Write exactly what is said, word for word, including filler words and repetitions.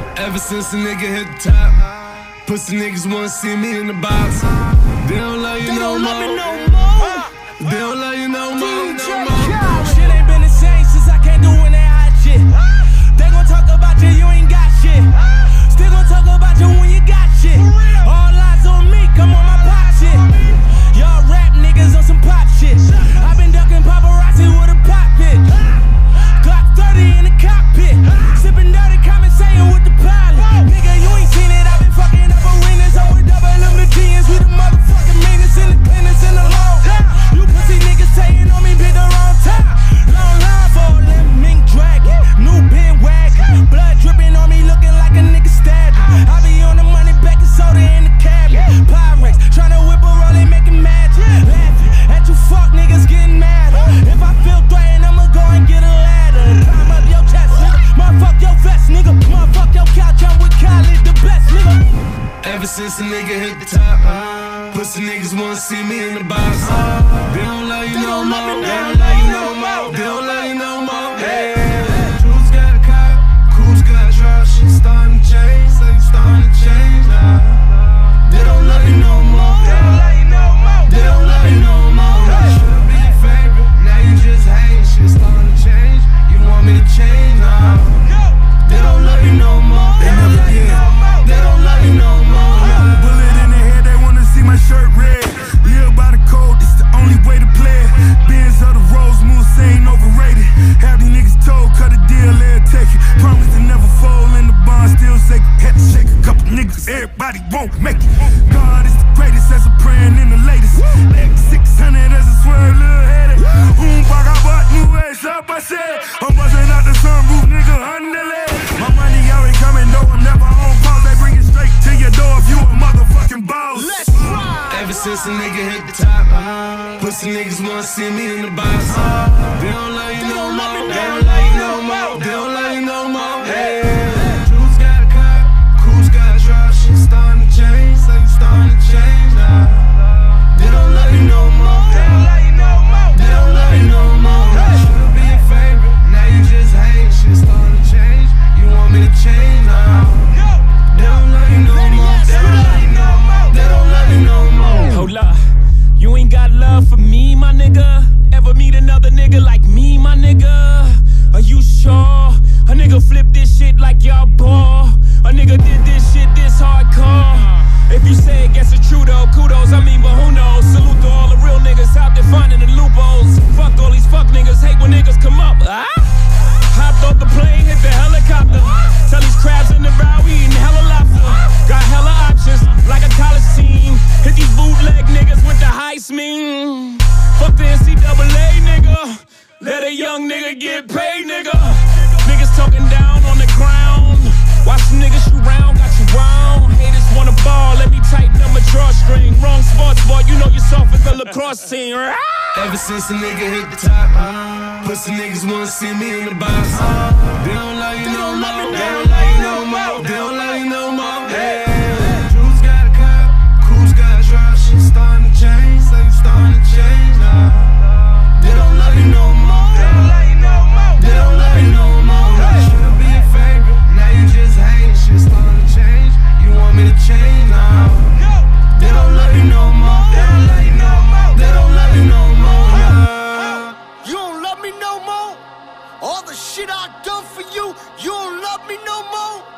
Ever since a nigga hit the top, pussy niggas wanna see me in the box. They don't love you they no don't more. Love me no more. They don't love you no more. D J No more. Khaled. Shit ain't been the same since I came doing that hot shit. They gon' talk about you, you ain't got shit. Still gon' talk about you when you got shit. All eyes on me, come on my pop shit. Y'all rap niggas on some pop shit. I been ducking paparazzi with a pop bitch. Glock thirty in the cockpit. Sippin' dirty, conversating with the pilot. Nigga, you ain't seen it, I been fucking up arenas. I'm with double M the G's, we the motherfucking meanest, independence in the law. You pussy niggas saying on me, pick the wrong time. Long line for a limb, mink dragon. New bin wagon. Blood dripping on me, looking like a nigga stabbed. I be on the money, back and soda in the cabinet. Pyrex, tryna whip a roll and make it magic. Laughing at you fuck niggas getting mad. If I feel threatened, I'ma go and get a ladder. Climb up your chest, nigga. Motherfuck your vest, nigga. Motherfuck your couch, I'm with Khaled, the best, nigga. Ever since a nigga hit the top, pussy niggas wanna see me in the box. They don't love you no more. They don't love you no more. They don't love you no more. Yeah. Who's got a cop? Who's got a drop? Shit starting to change. Say you starting to change now. They don't love you no more. They don't love you no more. They don't love you no more. Should've been your favorite. Now you just hate. Shit starting to change. You want me to change now? They don't love you no more. They never did. They don't love you no more. Bullet in the head, they wanna see my shirt red. Live by the code, it's the only way to play it. Benz of the Rose Moose ain't overrated. Have these niggas told, cut a deal, let take it. Promise to never fold in the bond, still shake it. Had to shake a couple niggas, everybody won't make it. God is the greatest, as I'm praying in the latest. Leg six hundred as a swerve, little headed. Um, back up, but new ass up, I said. I'm busting out the sunroof, nigga, underlay. My money always coming, though I'm never on pause. They bring it straight to your door if you a motherfucking boss. Let's ride. Ever since a nigga hit the top, pussy niggas wanna see me in the box. They don't love you no more. They don't love you no more. They don't love you no more. Yeah. Who's got a cop? Who's got a drop? Shit starting to change. Say you starting to change now. They don't love you no more. They don't love you no more. They don't love you no more. Should've been your favorite. Now you just hate. Shit starting to change. You want me to change now? They don't love you no more. They don't love you no more. They don't love you no more. Hold up, you ain't got love for me, my nigga. Ever meet another nigga like me, my nigga? Are you sure? A nigga flip this shit like y'all ball. A nigga did this shit this hardcore. If you say it, guess it's true though. Kudos, I mean, but who knows? Salute to all the real niggas out there finding the loopholes. Fuck all these fuck niggas, hate when niggas come up. Ah? Hopped off the plane, hit the helicopter. Tell these crabs in the bow, we eating hella lobster. Got hella options, like a college team. Hit these bootleg niggas with the heist meme. Fuck the N C double A, nigga. Let a young nigga get paid, nigga. Niggas talking down on the ground. Watch some niggas shoot round, got you round. Haters wanna ball, let me tighten up my drawstring. Wrong sports boy, you know you're soft as the lacrosse team. Ever since a nigga hit the top, pussy niggas wanna see me in the box. They don't love you no more. They don't love you no more. They don't love you no more. Yeah. Who's got a cop? Who's got a drop? Shit starting to change. Say you starting to change now. They don't love you no more. They don't love you no more. They don't love you no more. Should've been your favorite. Now you just hate. Shit starting to change. You want me to change now? They don't love you no more. They don't love you no more. They don't love you no more. You don't love me no more. All the shit I done for you, you don't love me no more.